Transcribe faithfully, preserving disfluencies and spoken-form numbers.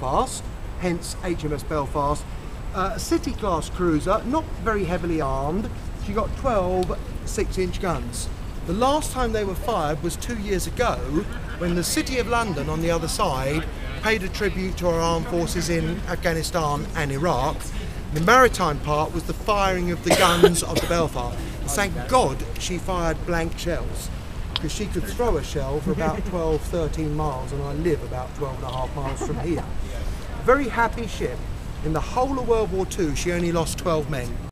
Belfast, hence H M S Belfast. Uh, a city class cruiser, not very heavily armed. She got twelve six inch guns. The last time they were fired was two years ago when the City of London on the other side paid a tribute to our armed forces in Afghanistan and Iraq. The maritime part was the firing of the guns of the Belfast. Thank God she fired blank shells, because she could throw a shell for about twelve, thirteen miles, and I live about twelve and a half miles from here. Very happy ship. In the whole of World War Two, she only lost twelve men.